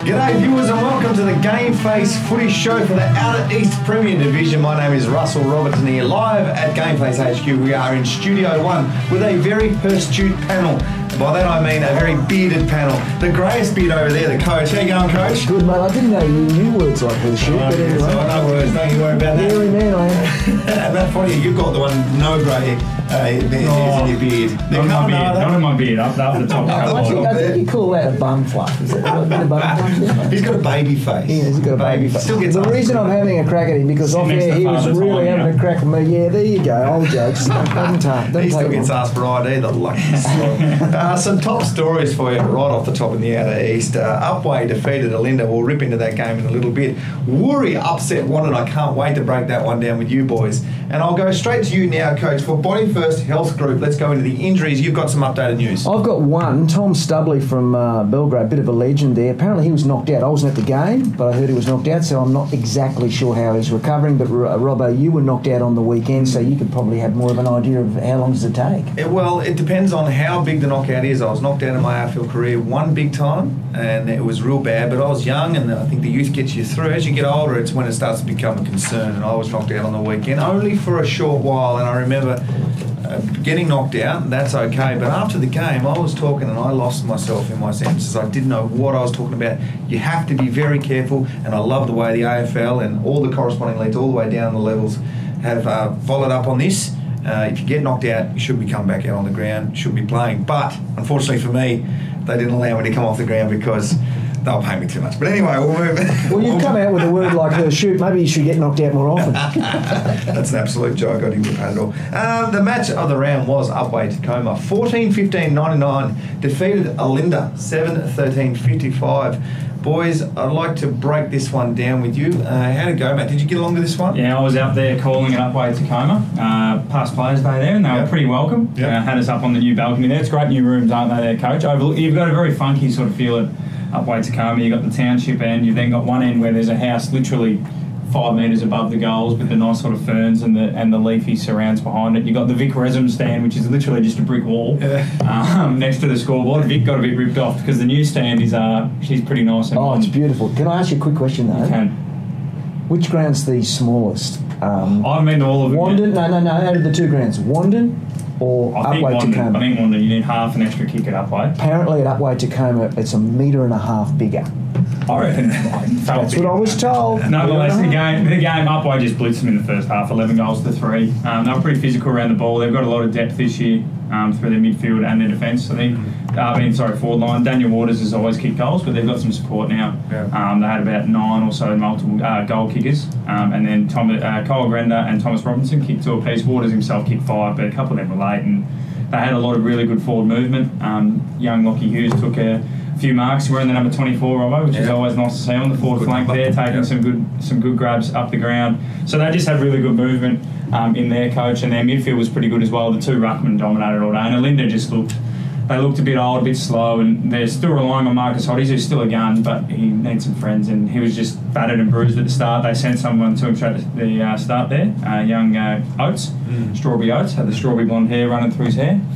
G'day viewers and welcome to the Game Face Footy Show for the Outer East Premier Division. My name is Russell Robertson here, live at Game Face HQ. We are in Studio 1 with a very hirsute panel. By that I mean a very bearded panel. The greyest beard over there, the coach. How you going, coach? Good, mate. I didn't know you knew words like hirsute, but anyway. No words, don't you worry about that. Hairy man I am. About funny, you've got the one no grey hairs in your beard. Not in my beard, up the top. I think you call that a bum fluff. Is that a bit of bum fluff? He's got a baby face. Yeah, he's got a baby face. Still gets the reason I'm having a crack at him because off air he was really having a crack at me. Yeah, there you go. Old jokes. He still gets asked for ID, the lucky slog. Some top stories for you right off the top in the Outer East. Upwey defeated Alinda. We'll rip into that game in a little bit. Woori upset Wanted. I can't wait to break that one down with you boys. And I'll go straight to you now, coach. For Body First Health Group, let's go into the injuries. You've got some updated news. I've got one. Tom Stubley from Belgrade, bit of a legend there. Apparently he was knocked out. I wasn't at the game, but I heard he was knocked out, so I'm not exactly sure how he's recovering. But Robbo, you were knocked out on the weekend, so you could probably have more of an idea of how long does it take. Well, it depends on how big the knockout is. I was knocked out in my AFL career one big time, and it was real bad, but I was young, and I think the youth gets you through. As you get older, it's when it starts to become a concern, and I was knocked out on the weekend, only for a short while, and I remember getting knocked out, that's okay, but after the game I was talking and I lost myself in my sentences. I didn't know what I was talking about. You have to be very careful, and I love the way the AFL and all the corresponding leagues all the way down the levels have followed up on this. If you get knocked out, you should be coming back out on the ground, should be playing, but unfortunately for me they didn't allow me to come off the ground because they'll pay me too much. But anyway, we'll move. Well, you've come out with a word like hirsute. Maybe you should get knocked out more often. That's an absolute joke. I didn't get paid at all. The match of the round was Upwey Tacoma. 14-15-99 defeated Alinda. 7-13-55. Boys, I'd like to break this one down with you. How'd it go, Matt? Did you get along to this one? Yeah, I was out there calling it Upwey Tacoma. Past Players Day there, and they were pretty welcome. Had us up on the new balcony there. It's great new rooms, aren't they there, Coach? You've got a very funky sort of feel at Upwey Tacoma. You've got the township end. You've then got one end where there's a house literally 5 metres above the goals with the nice sort of ferns and the leafy surrounds behind it. You've got the Vic Resum stand, which is literally just a brick wall next to the scoreboard. Vic got a bit ripped off because the new stand is she's pretty nice. And it's beautiful. Can I ask you a quick question though? You can. Which ground's the smallest? I've been to all of them. Wandon? No. Out of the two grounds, Wandon or Upwey Tacoma? I think Wandon. You need half an extra kick at Upwey. Apparently at Upwey Tacoma, it's 1.5 metres bigger. I reckon. That's what I was told. No, well, that's the game. The game, Upwey just blitzed them in the first half, 11 goals to 3. They were pretty physical around the ball. They've got a lot of depth this year through their midfield and their defence. I think, forward line. Daniel Waters has always kicked goals, but they've got some support now. Yeah. They had about 9 or so multiple goal kickers. And then Kyle Grenda and Thomas Robinson kicked 2 apiece. Waters himself kicked 5, but a couple of them were late. And they had a lot of really good forward movement. Young Lockie Hughes took a few marks. We're in the number 24, Robbo, which is always nice to see on the forward flank there, taking some good grabs up the ground. So they just had really good movement in their coach, and their midfield was pretty good as well. The 2 ruckmen dominated all day, and Alinda just looked a bit old, a bit slow, and they're still relying on Marcus Hodges, who's still a gun, but he needs some friends, and he was just battered and bruised at the start. They sent someone to him straight at the start there, young Oates, Strawberry Oates, had the strawberry blonde hair running through his hair.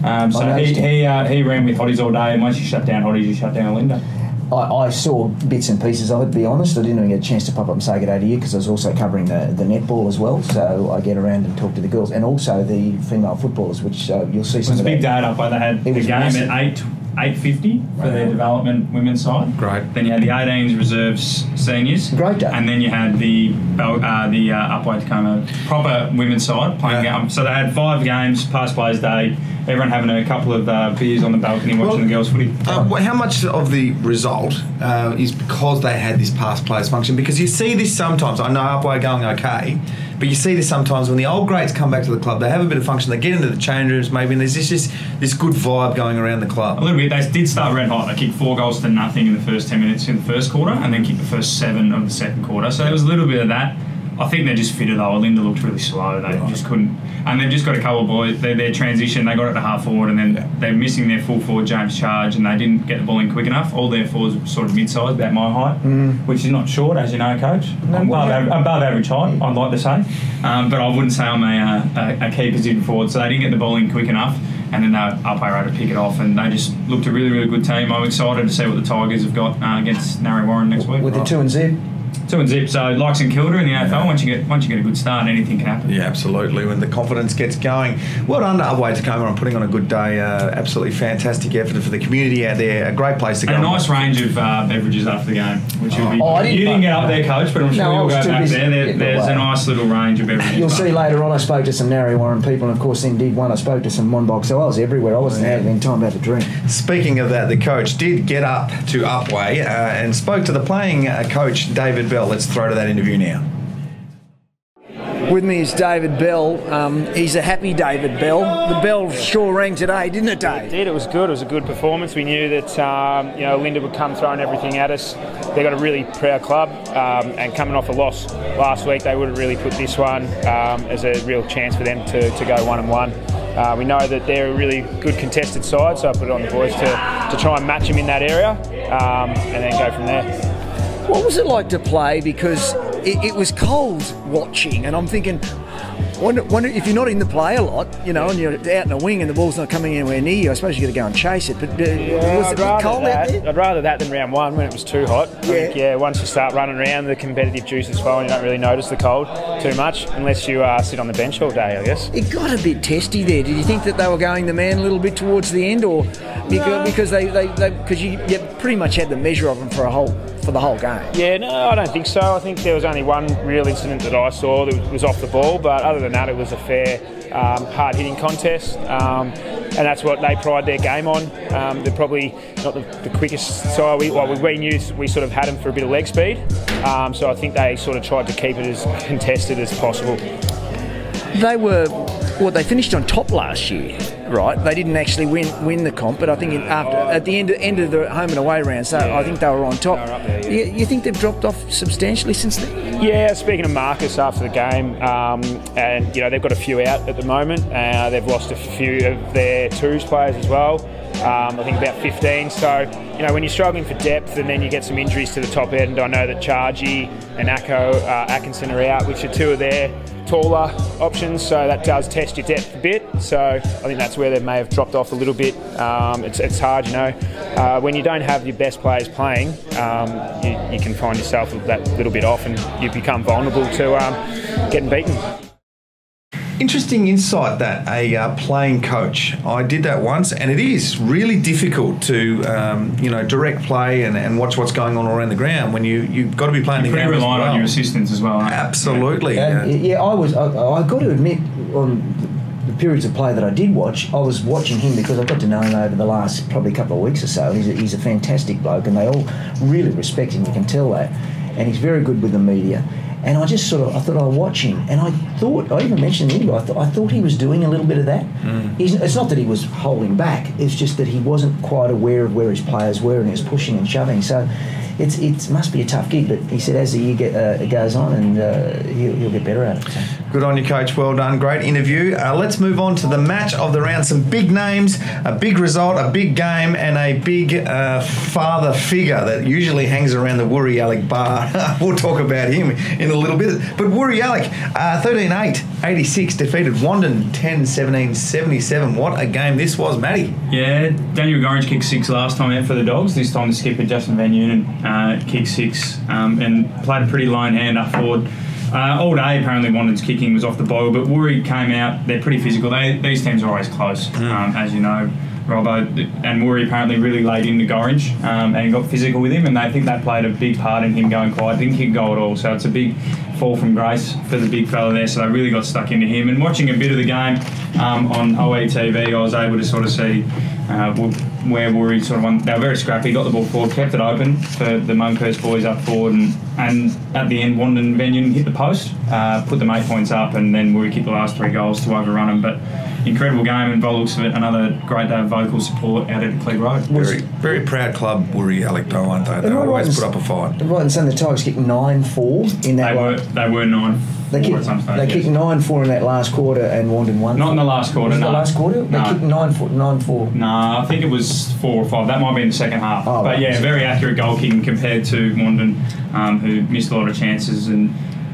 So he ran with Hodges all day, and once you shut down Hodges, you shut down Alinda. I saw bits and pieces. I would be honest, I didn't even get a chance to pop up and say good day to you because I was also covering the netball as well. So I get around and talk to the girls and also the female footballers, which you'll see some of that. It was a big day up where they had the game massive. At 8:50 for their development women's side. Great. Then you had the 18s reserves seniors. Great day. And then you had the Upwey Tacoma proper women's side playing. So they had 5 games past Players Day. Everyone having a couple of beers on the balcony watching the girls' footy. How much of the result is because they had this past players function? Because you see this sometimes. I know Upwey going okay, but you see this sometimes when the old greats come back to the club. They have a bit of function. They get into the change rooms maybe, and there's just this good vibe going around the club. A little bit. They did start red hot. They kicked 4 goals to nothing in the first 10 minutes in the first quarter, and then kicked the first 7 of the second quarter. So there was a little bit of that. I think they're just fitter though. Alinda looked really slow. They just couldn't. And they've just got a couple of boys. Their transition, they got it to half forward, and then they're missing their full forward James Charge, and they didn't get the ball in quick enough. All their forwards were sort of mid-sized, about my height, which is not short, as you know, Coach. I'm above average height, I'd like to say. But I wouldn't say I'm a key position forward, so they didn't get the ball in quick enough. and then they were up able to pick it off, and they just looked a really, really good team. I'm excited to see what the Tigers have got against Narre Warren next week. With the 2-0. 2-0. So like St Kilda in the AFL, once you get a good start, anything can happen. Yeah, absolutely. When the confidence gets going. Well done to Upwey Tacoma on putting on a good day. Absolutely fantastic effort for the community out there. A great place to go. And a nice range of beverages after the game, which you'll be. You didn't get up there, Coach, but I'm sure you'll go back there. There's a nice little range of beverages. You'll see later on. I spoke to some Narre Warren people, and of course, indeed, I spoke to some Monbulk. So I was everywhere. I wasn't out in time to have a drink. Speaking of that, the coach did get up to Upwey and spoke to the playing coach David Bell. Let's throw to that interview now. With me is David Bell. He's a happy David Bell. The bell sure rang today, didn't it, Dave? It did. It was good. It was a good performance. We knew that Linda would come throwing everything at us. They got a really proud club, and coming off a loss last week, they would have really put this one as a real chance for them to go 1-1. We know that they're a really good contested side, so I put it on the boys to try and match them in that area, and then go from there. What was it like to play? Because it was cold watching, and I'm thinking, wonder if you're not in the play a lot, and you're out in a wing and the ball's not coming anywhere near you, I suppose you've got to go and chase it. But was it cold out there? I'd rather that than round one when it was too hot. I think, once you start running around, the competitive juices flow and you don't really notice the cold too much unless you sit on the bench all day, I guess. It got a bit testy there. Did you think that they were going the man a little bit towards the end, or because you pretty much had the measure of them for the whole game? Yeah, no, I don't think so. I think there was only one real incident that I saw that was off the ball, but other than that, it was a fair, hard-hitting contest, and that's what they pride their game on. They're probably not the quickest side. We knew we sort of had them for a bit of leg speed, so I think they sort of tried to keep it as contested as possible. They finished on top last year, right? They didn't actually win the comp, but I think at the end of the home and away rounds, I think they were on top. They were up there, yeah. You think they've dropped off substantially since then? Yeah, speaking of Marcus after the game, and they've got a few out at the moment. They've lost a few of their twos players as well. I think about 15. So, when you're struggling for depth and then you get some injuries to the top end, I know that Chargy and Atkinson are out, which are two of their taller options, so that does test your depth a bit. So I think that's where they may have dropped off a little bit. It's hard, when you don't have your best players playing, you can find yourself that little bit off and you become vulnerable to getting beaten. Interesting insight that a playing coach. I did that once, and it is really difficult to direct play and watch what's going on around the ground when you've got to be playing the game. You're pretty reliant on your assistants as well. Absolutely. I got to admit, on the periods of play that I did watch, I was watching him because I got to know him over the last probably couple of weeks or so. He's a fantastic bloke, and they all really respect him. You can tell that, and he's very good with the media. And I thought I'll watch him, and I even mentioned in the interview, I thought he was doing a little bit of that. It's not that he was holding back, it's just that he wasn't quite aware of where his players were, and he was pushing and shoving. So it must be a tough gig, but he said as the year goes on, and he'll get better at it. So. Good on you, Coach. Well done. Great interview. Let's move on to the match of the round. Some big names, a big result, a big game, and a big father figure that usually hangs around the Woori Yallock bar. We'll talk about him in a little bit. But Woori Yallock, 13-8, 86, defeated Wandin 10-17-77. What a game this was, Matty. Yeah, Daniel Gorringe kicked 6 last time out for the Dogs. This time the skipper, Justin Van Unen, kicked 6 and played a pretty lone hand up forward. All day, apparently, Wandin's kicking was off the boil, but Woori came out. They're pretty physical. These teams are always close, as you know, Robbo. And Woori apparently really laid into Gorringe and got physical with him, and they think that played a big part in him going quiet. Didn't kick goal at all, so it's a big fall from grace for the big fella there, so they really got stuck into him. And watching a bit of the game on OE TV, I was able to sort of see where Woori sort of won. They were very scrappy, got the ball forward, kept it open for the Monkhurst boys up forward, and at the end, Wandin and Van Unen hit the post, put them 8 points up, and then Woori kicked the last 3 goals to overrun them. But incredible game, and by the looks of it, another great day of vocal support out at Clegg Road. Very, very proud club, Woori Yallock, though, aren't they? They always put up a fight. Right in saying the Tigers kicked 9-4 in that one. They were 9-4 at some stage. They kicked 9-4 in that last quarter, and Wandin won. Not in the last quarter, no. The last quarter? They kicked 9-4. No, I think it was 4 or 5. That might be in the second half. Oh, but yeah, very accurate goal kicking compared to Wandin, who missed a lot of chances. And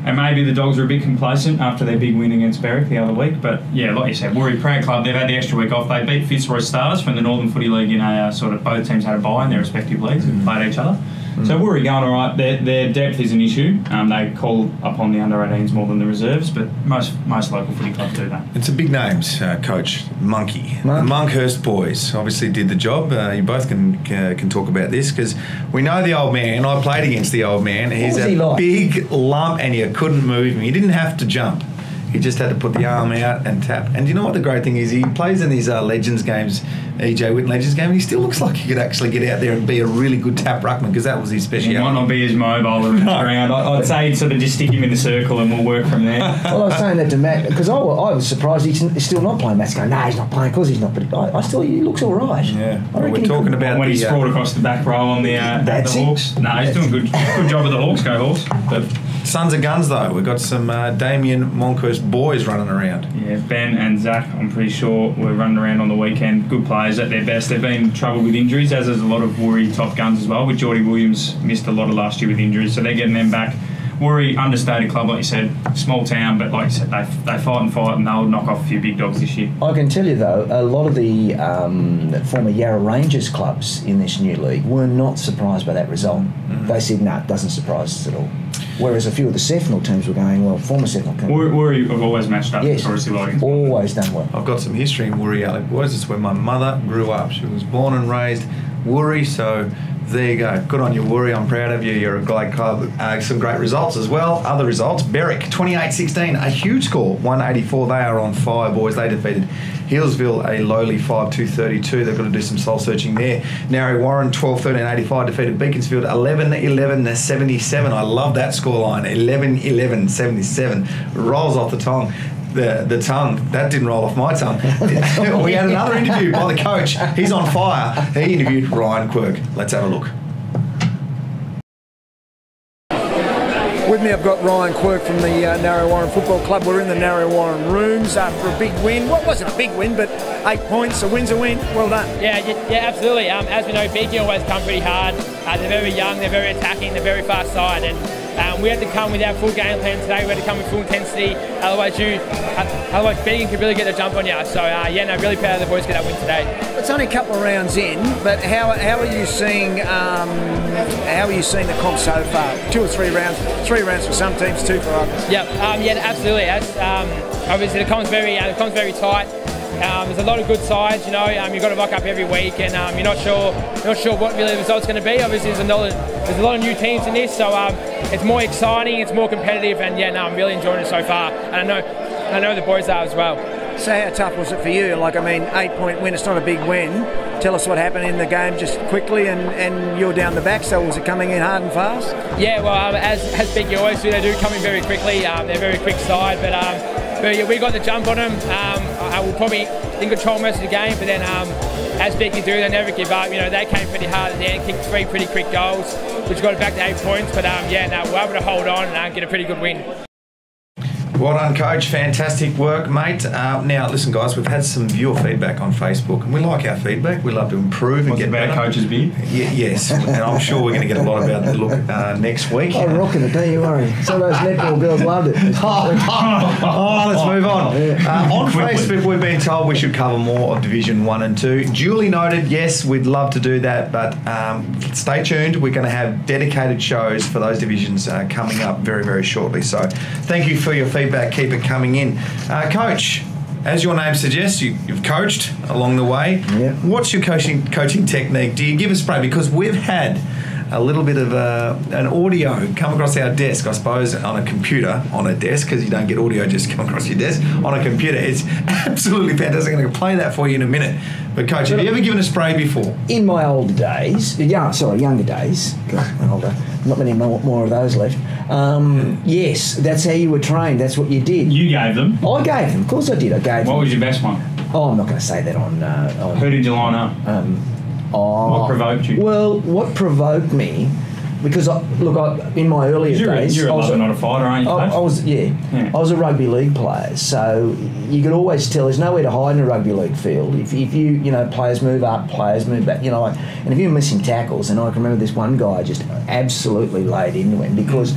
And maybe the Dogs are a bit complacent after their big win against Berwick the other week. But yeah, like you said, Woori, proud club. They've had the extra week off. They beat Fitzroy Stars from the Northern Footy League in a sort of, both teams had a bye in their respective leagues and played each other. So Woori going all right. Their depth is an issue. They call upon the under-18s more than the reserves, but most local footy clubs do that. It's a big names, Coach. Monkey. The Monkhurst boys obviously did the job. You both can talk about this because we know the old man. I played against the old man. He's a big lump and you couldn't move him. You didn't have to jump. He just had to put the arm out and tap. And you know what the great thing is? He plays in these Legends games, EJ Whitten Legends game, and he still looks like he could actually get out there and be a really good tap ruckman because that was his speciality. He might not be as mobile around. I'd say sort of just stick him in the circle and we'll work from there. Well, I was saying that to Matt because I was surprised he's still not playing. Matt's going, no, he's not playing because he's not. But he looks all right. Yeah, we're talking about when he sprawled across the back row on the Hawks. No, he's doing good job with the Hawks. Go Hawks. But Sons of Guns though, we've got some Damien Monkhurst boys running around. Yeah, Ben and Zach, I'm pretty sure, were running around on the weekend. Good players at their best. They've been in trouble with injuries, as is a lot of Woori top guns as well. With Geordie Williams missed a lot of last year with injuries, so they're getting them back. Woori, understated club, like you said, small town, but like you said, they fight and they'll knock off a few big dogs this year. I can tell you though, a lot of the former Yarra Rangers clubs in this new league were not surprised by that result. They said, no, it doesn't surprise us at all. Whereas a few of the Sefnal teams were going, well, former Sefnal teams. Woori have always matched up. Yes, always done well. I've got some history in Woori, Alec boys. It's where my mother grew up. She was born and raised Woori, so there you go. Good on you, Woori. I'm proud of you. You're a great club. Some great results as well. Other results. Berwick, 28-16. A huge score, 184. They are on fire, boys. They defeated Hillsville, a lowly 5-2-32. They've got to do some soul searching there. Narre Warren, 12-13-85. Defeated Beaconsfield, 11-11-77. I love that scoreline. 11-11-77. Rolls off the tongue. The tongue, that didn't roll off my tongue. We had another interview by the coach. He's on fire. He interviewed Ryan Quirk. Let's have a look. With me, I've got Ryan Quirk from the Narre Warren Football Club. We're in the Narre Warren rooms after a big win. Well, it wasn't a big win, but 8 points. A win's a win. Well done. Yeah, absolutely. As we know, Beaky always come pretty hard. They're very young, they're very attacking, they're very fast side, and we had to come with our full game plan today. We had to come with full intensity. Otherwise, Beacon could really get a jump on you. So, really proud of the boys get that win today. It's only a couple of rounds in, but how are you seeing the comp so far? 2 or 3 rounds. 3 rounds for some teams, 2 for others. Yep. Absolutely. Obviously, the comp's very tight. There's a lot of good sides, you've got to rock up every week, and you're not sure what really the result's going to be. Obviously, there's a lot of new teams in this, so it's more exciting, it's more competitive, and I'm really enjoying it so far, and I know the boys are as well. So how tough was it for you? 8-point win, it's not a big win. Tell us what happened in the game just quickly, and you're down the back, so was it coming in hard and fast? Yeah, well, as Beaky always do, they do come in very quickly. They're a very quick side, but we got the jump on them. I will probably in control most of the game, but then as Beaky do, they never give up. They came pretty hard at the end, kicked 3 pretty quick goals, which got it back to 8 points, but we're able to hold on and get a pretty good win. Well done, Coach. Fantastic work, mate. Now, listen, guys, we've had some viewer feedback on Facebook, and we like our feedback. We love to improve and get better. Coach's beard? Yes, and I'm sure we're going to get a lot about the look next week. I'm rocking it, don't you worry. Some of those netball girls loved it. Let's move on. On Facebook, we've been told we should cover more of Division 1 and 2. Duly noted, yes, we'd love to do that, but stay tuned. We're going to have dedicated shows for those divisions coming up very, very shortly. So thank you for your feedback. Keep it coming in. Coach, as your name suggests, you've coached along the way. Yep. What's your coaching technique? Do you give a spray? Because we've had a little bit of an audio come across our desk, I suppose, on a computer, on a desk, because you don't get audio just come across your desk, on a computer. It's absolutely fantastic. I'm going to play that for you in a minute. But, Coach, have you ever given a spray before? In my older days, younger days, I'm older, not many more of those left. Yes, that's how you were trained. That's what you did. You gave them? I gave them. Of course I did. I gave them. What was your best one? Oh, I'm not going to say that on... Who did you line up? What provoked you? Well, what provoked me, because in my earlier days... You're a lover, not a fighter, aren't you? I was a rugby league player, so you could always tell there's nowhere to hide in a rugby league field. If you players move up, players move back, and if you're missing tackles, and I can remember this one guy just absolutely laid into him because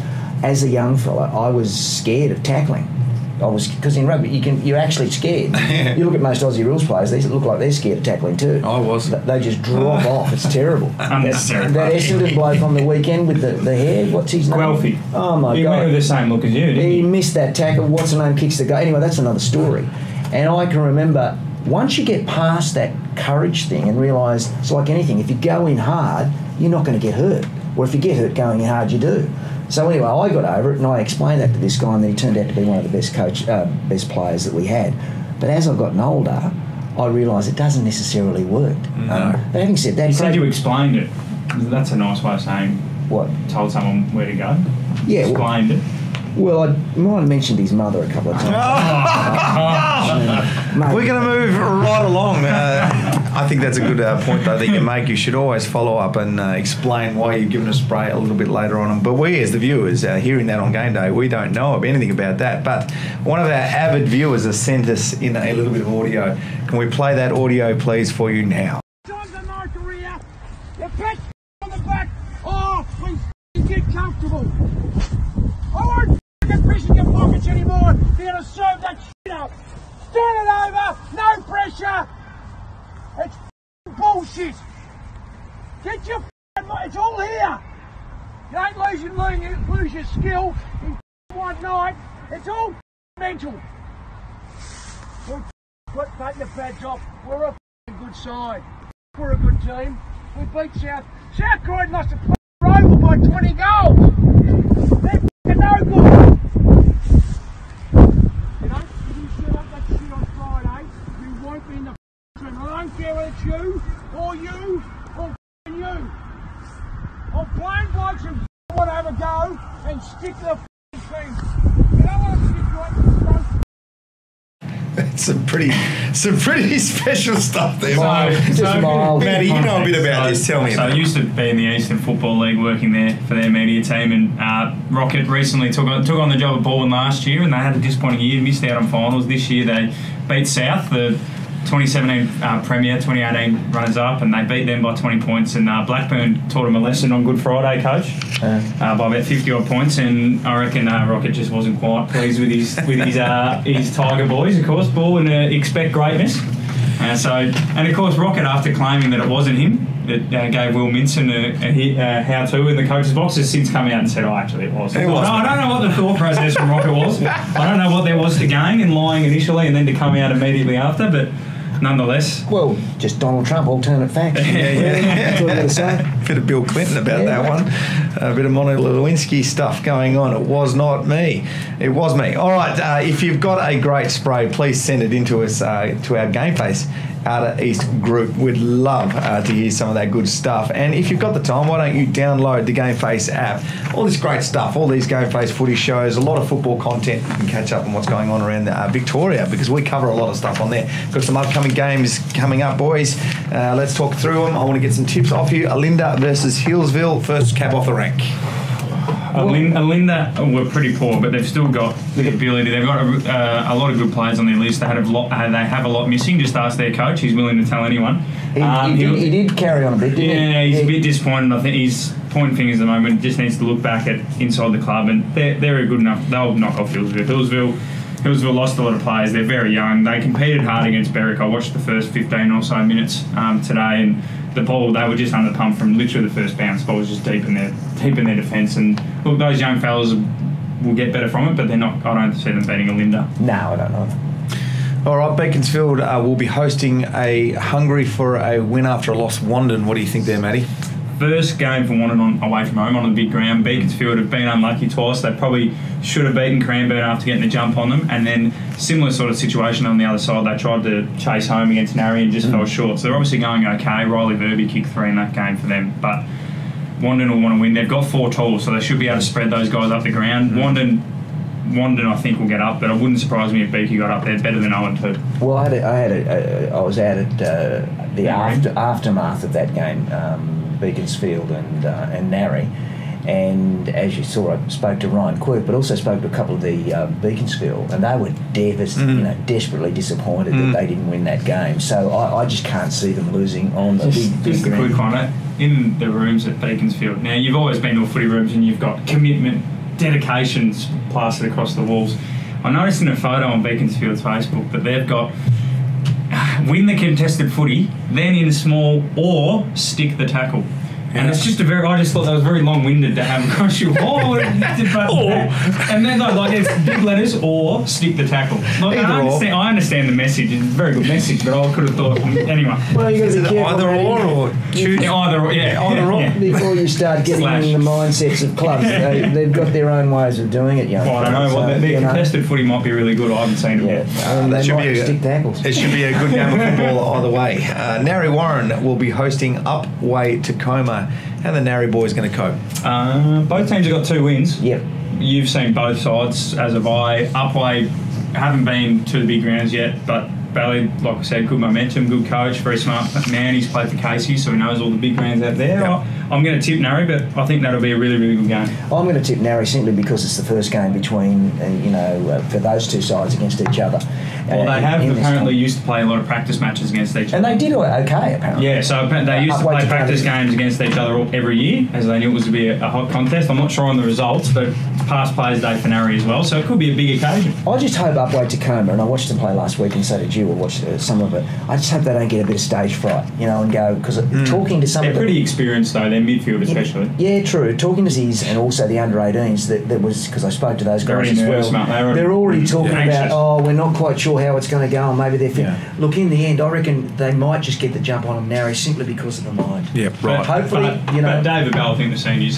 as a young fella, I was scared of tackling. Because in rugby you're actually scared. You look at most Aussie rules players; they look like they're scared of tackling too. I was. They just drop off. It's terrible. That Essendon bloke on the weekend with the hair. What's his name? Guelphy. Oh my He God! went with the same look as you, didn't He he? missed that tackle. What's the name? Kicks the goal. Anyway, that's another story. And I can remember once you get past that courage thing and realise it's like anything. If you go in hard, you're not going to get hurt. Or if you get hurt going in hard, you do. So anyway, I got over it and I explained that to this guy, and then he turned out to be one of the best players that we had. But as I've gotten older, I realised it doesn't necessarily work. No. But having said that, You said you explained it. That's a nice way of saying what? told someone where to go. Yeah, well, Explained it. Well, I might have mentioned his mother a couple of times. We're going to move right along. I think that's a good point, though, that you make. You should always follow up and explain why you've given a spray a little bit later on. But we, as the viewers, hearing that on game day, we don't know anything about that. But one of our avid viewers has sent us in a little bit of audio. Can we play that audio, please, for you now? Times in my career, you pat on the back, oh, please get comfortable. I won't fish in your pockets anymore. You're going to serve that shit up. Stand it over, no pressure. It's bullshit. Get your it's all here. You don't lose your skill in one night. It's all mental. We're taking the pads off. We're a good side. We're a good team. We beat South Croydon lost to Roval by 20 goals. They're no good. You know, if you set up that shit on Friday, you won't be in the team. I don't care whether it's you or you. I'm playing blokes and want to have a go and stick to the team. You don't want to stick like this. Some pretty special stuff there. Matty, you know a bit about this. Tell me So about I it. used to be in the Eastern Football League working there for their media team, and Rocket recently took on the job at Baldwin last year, and they had a disappointing year, missed out on finals. This year they beat South, the 2017 Premier, 2018 runners-up, and they beat them by 20 points, and Blackburn taught them a lesson on Good Friday, Coach, by about 50-odd points, and I reckon Rocket just wasn't quite pleased with his Tiger boys, of course, Baldwin expect greatness. And of course, Rocket, after claiming that it wasn't him, it gave Will Minson a how-to in the coach's box, has since come out and said, actually it was. I don't know what the thought process from Rocket was. I don't know what there was to gain in lying initially and then to come out immediately after, but nonetheless. Well, just Donald Trump, alternate facts. That's what I'm going to say. Bit of Bill Clinton about that one. A bit of Monica Lewinsky stuff going on. It was not me. It was me. All right, if you've got a great spray, please send it into us to our Game Face Outer East group. We'd love to hear some of that good stuff. And if you've got the time, why don't you download the Game Face app? All this great stuff, all these Game Face footy shows, a lot of football content. You can catch up on what's going on around Victoria, because we cover a lot of stuff on there. Got some upcoming games coming up, boys. Let's talk through them. I want to get some tips off you. Alinda versus Hillsville. First cab off the rank. Alinda were pretty poor, but they've still got the ability. They've got a lot of good players on their list. They have a lot missing. Just ask their coach. He's willing to tell anyone. He did carry on a bit, didn't he? Yeah, he's a bit disappointed. I think he's pointing fingers at the moment. Just needs to look back at inside the club, and they're good enough. They'll knock off Hillsville. Hillsville lost a lot of players. They're very young. They competed hard against Berwick. I watched the first 15 or so minutes today, and the ball, they were just under the pump from literally the first bounce. The ball was just deep in their defence. And look, those young fellas will get better from it, but they're not. I don't see them beating Alinda. No, I don't know. All right, Beaconsfield will be hosting a hungry for a win after a loss Wandon. What do you think there, Matty? First game for Wandon away from home on the big ground. Beaconsfield have been unlucky twice. They probably should have beaten Cranbourne after getting the jump on them. And then similar sort of situation on the other side. They tried to chase home against Narry and just fell short. So they're obviously going okay. Riley Verby kicked 3 in that game for them. But Wandon will want to win. They've got 4 tools, so they should be able to spread those guys up the ground. Wandon, I think, will get up, but it wouldn't surprise me if Beaky got up there better than 0-2. Well, I was out at the aftermath of that game, Beaconsfield and Narry, and as you saw, I spoke to Ryan Quirk, but also spoke to a couple of the Beaconsfield, and they were desperately disappointed that they didn't win that game. So I just can't see them losing on the big Just a ground. quick one, in the rooms at Beaconsfield. Now, you've always been to footy rooms and you've got commitment dedication's plastered across the walls. I noticed in a photo on Beaconsfield's Facebook that they've got win the contested footy, then in small, or stick the tackle. And it's just I just thought that was very long-winded to have across your wall. And then like it's big letters, or stick the tackle. Like, I understand the message, it's a very good message, but I could have thought, anyway. Well, you got to be careful. Either or choose. Either or. Yeah. Before you start getting in the mindsets of clubs, they've got their own ways of doing it, young. Well, I don't know. Well, their contested footy might be really good. I haven't seen it yet. They might stick tackles. It should be a good game of football either way. Narre Warren will be hosting Upwey Tacoma. How are the Narre boys going to cope? Both teams have got 2 wins. Yep. You've seen both sides, as have I. Upwey haven't been to the big grounds yet, but Bailey, like I said, good momentum, good coach, very smart man. He's played for Casey, so he knows all the big grounds out there. Yep. I'm going to tip Narre, but I think that'll be a really, really good game. I'm going to tip Narre simply because it's the first game between, for those two sides against each other. Well, they have apparently used to play a lot of practice matches against each other. And they did okay, apparently. Yeah, so they used to play practice games against each other every year, as they knew it was to be a hot contest. I'm not sure on the results, but past Players' Day for Narre as well, so it could be a big occasion. I just hope Upwey Tacoma, and I watched them play last week, and so did you, or watched some of it. I just hope they don't get a bit of stage fright, and go, because talking to some of them... They're pretty experienced, though, their midfield especially. Yeah, true. Talking to Ziz and also the under-18s, that was, because I spoke to those guys as well. Mate. They're already talking about, we're not quite sure how it's going to go, and maybe they're fit. Yeah. Look, in the end, I reckon they might just get the jump on them Narre simply because of the mind. Yeah, right. Hopefully, But David Bell, I think the seniors,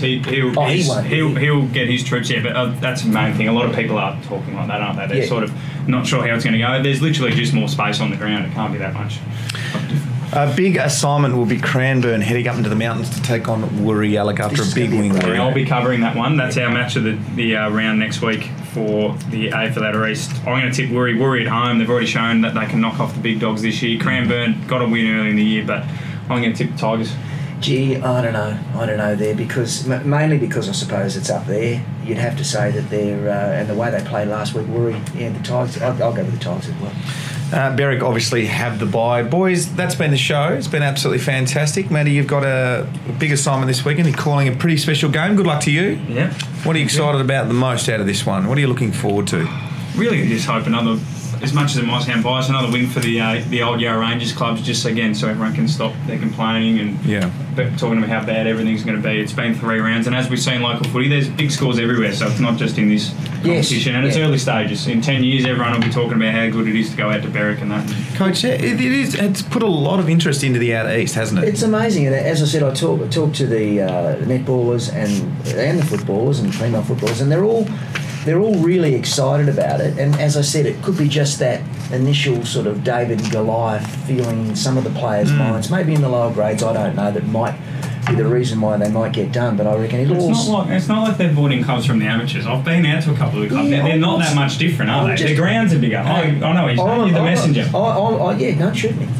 he'll get his troops. Yeah, but that's the main thing. A lot of people are talking like that, aren't they? They're sort of not sure how it's going to go. There's literally just more space on the ground. It can't be that much. A big assignment will be Cranbourne heading up into the mountains to take on Woorollaluk after a big win. I'll be covering that one. That's our match of the round next week for the AFL Outer East. I'm going to tip Woori at home. They've already shown that they can knock off the big dogs this year. Cranbourne got a win early in the year, but I'm going to tip the Tigers. Gee, I don't know there, because mainly because I suppose it's up there. You'd have to say that they're and the way they played last week, the Tigers. I'll go with the Tigers as well. Berwick obviously have the bye. Boys, that's been the show. It's been absolutely fantastic. Matty, you've got a big assignment this weekend. You're calling a pretty special game. Good luck to you. Yeah. What are you excited about the most out of this one? What are you looking forward to? Really just hope another, as much as it might sound biased, another win for the old Yarra Rangers clubs, just again so everyone can stop their complaining and talking about how bad everything's going to be. It's been 3 rounds, and as we've seen local footy, there's big scores everywhere, so it's not just in this competition, and it's early stages. In 10 years, everyone will be talking about how good it is to go out to Berwick and that. Coach, it's put a lot of interest into the Outer East, hasn't it? It's amazing, and as I said, I talked to the netballers and the footballers and female footballers, and they're all really excited about it. And as I said, it could be just that initial sort of David and Goliath feeling in some of the players' minds, maybe in the lower grades, I don't know, that might be the reason why they might get done. But I reckon it's not like they've brought in clubs from the amateurs. I've been out to a couple of the clubs. They're not that much different, are they? Their grounds are bigger. I know you're the messenger. Don't shoot me.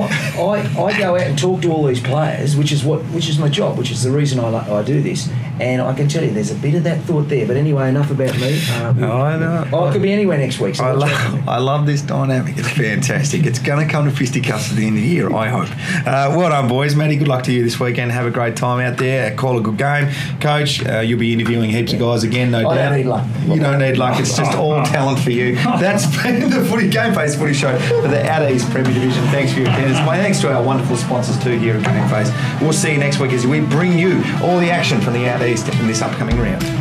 I go out and talk to all these players, which is my job, which is the reason I do this. And I can tell you, there's a bit of that thought there. But anyway, enough about me. I know. It could be anywhere next week. So I love this dynamic. It's fantastic. It's going to come to fisticuffs at the end of the year, I hope. Well done, boys. Matty, good luck to you this weekend. Have a great time out there. Call a good game. Coach, you'll be interviewing heaps of guys again, no doubt. I don't need luck. You don't need luck. It's just all talent for you. That's been the Footy Game Face Footy Show for the Outer East Premier Division. Thanks for your attendance. My thanks to our wonderful sponsors too here at Game Face. We'll see you next week as we bring you all the action from the Outer East in this upcoming round.